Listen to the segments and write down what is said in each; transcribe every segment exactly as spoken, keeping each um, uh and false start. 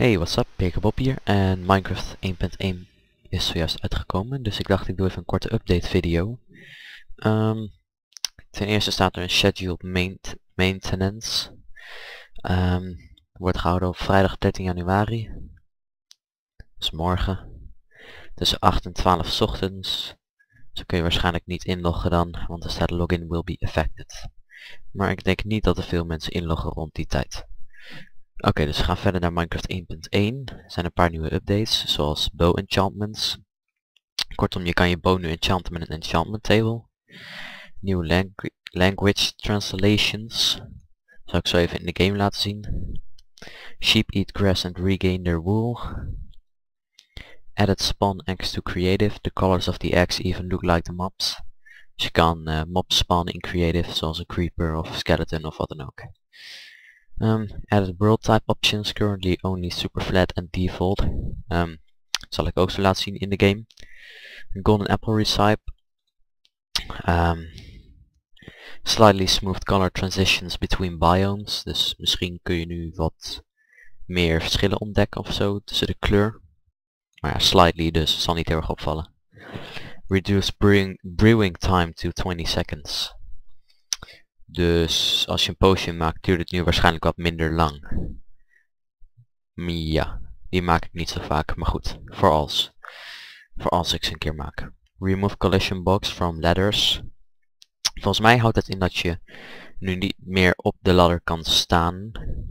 Hey, what's up? Pekebob hier en Minecraft één punt één is zojuist uitgekomen, dus ik dacht ik doe even een korte update video. Um, ten eerste staat er een scheduled maint maintenance. Um, wordt gehouden op vrijdag dertien januari. Dus morgen. Tussen acht en twaalf 's ochtends. Zo kun je waarschijnlijk niet inloggen dan, want er staat login will be affected. Maar ik denk niet dat er veel mensen inloggen rond die tijd. Oké, okay, dus we gaan verder naar Minecraft één punt één. Er zijn een paar nieuwe updates, zoals bow enchantments. Kortom, je kan je bow nu enchanten met een enchantment table. Nieuwe langu language translations. Zal ik zo even in de game laten zien. Sheep eat grass and regain their wool. Added spawn eggs to creative. The colors of the eggs even look like the mobs. Dus je kan uh, mobs spawnen in creative, zoals een creeper of skeleton of wat dan ook. Um, added world type options, currently only super flat and default. Um, zal ik ook zo laten zien in de game. Golden apple recipe. Um, slightly smooth color transitions between biomes. Dus misschien kun je nu wat meer verschillen ontdekken of zo tussen de kleur. Maar ja, slightly, dus zal niet heel erg opvallen. Reduce brewing, brewing time to twenty seconds. Dus als je een potion maakt, duurt het nu waarschijnlijk wat minder lang. Ja, die maak ik niet zo vaak, maar goed, voor als. Voor als ik ze een keer maak. Remove collision box from ladders. Volgens mij houdt het in dat je nu niet meer op de ladder kan staan.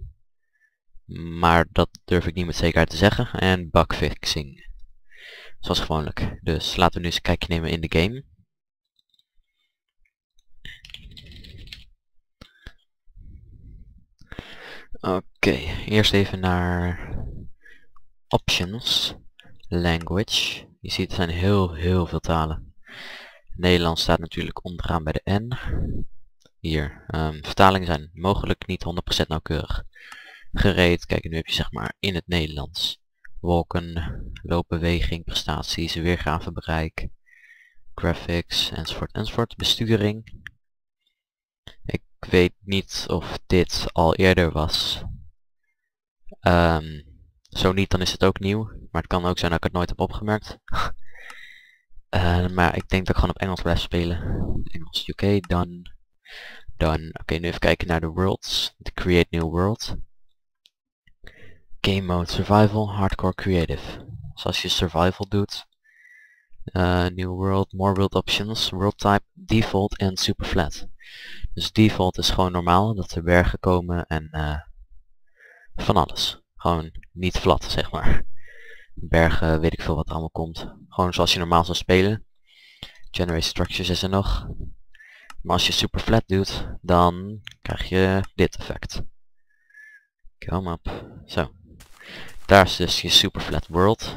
Maar dat durf ik niet met zekerheid te zeggen. En bugfixing. Zoals gewoonlijk. Dus laten we nu eens een kijkje nemen in de game. Oké, okay, eerst even naar options, language. Je ziet er zijn heel heel veel talen. Nederlands staat natuurlijk onderaan bij de N. Hier, um, vertalingen zijn mogelijk niet honderd procent nauwkeurig. Gereed, kijk nu heb je zeg maar in het Nederlands. Wolken, loopbeweging, prestaties, weergave, bereik, graphics, enzovoort enzovoort. Besturing. Ik Ik weet niet of dit al eerder was. Um, zo niet, dan is het ook nieuw. Maar het kan ook zijn dat ik het nooit heb opgemerkt. uh, maar ik denk dat ik gewoon op Engels blijf spelen. Engels, U K, done. Done. Oké, okay, nu even kijken naar de worlds. De create new world. Game mode, survival, hardcore, creative. Dus als je survival doet. Uh, new world, more world options, world type, default en super flat. Dus default is gewoon normaal, dat er bergen komen en uh, van alles. Gewoon niet flat, zeg maar. Bergen, weet ik veel wat er allemaal komt. Gewoon zoals je normaal zou spelen. Generate structures is er nog. Maar als je super flat doet, dan krijg je dit effect. Come up. Zo. Daar is dus je super flat world.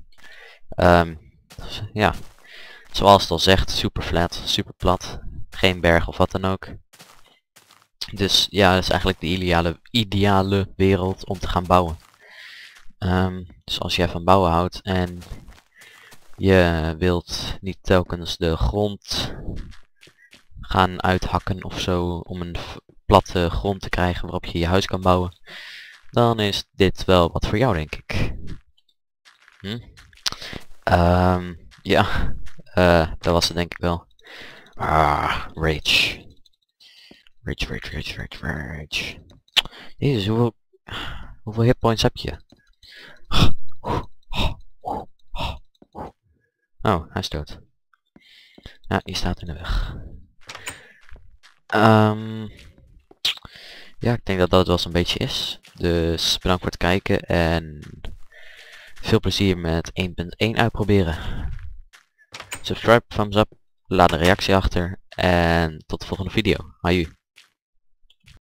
Um, ja, zoals het al zegt, super flat, super plat. Geen berg of wat dan ook. Dus ja, dat is eigenlijk de ideale, ideale wereld om te gaan bouwen. Um, dus als jij van bouwen houdt en je wilt niet telkens de grond gaan uithakken of zo om een platte grond te krijgen waarop je je huis kan bouwen, dan is dit wel wat voor jou, denk ik. Hm? Um, ja, uh, dat was het denk ik wel. Ah, rage. Rage, rage, rage, rage, rage. Jezus, hoeveel, hoeveel hitpoints heb je? Oh, hij is dood. Ja, die staat in de weg. Um, ja, ik denk dat dat wel zo'n beetje is. Dus bedankt voor het kijken en veel plezier met één punt één uitproberen. Subscribe, thumbs up, laat een reactie achter en tot de volgende video. Aju.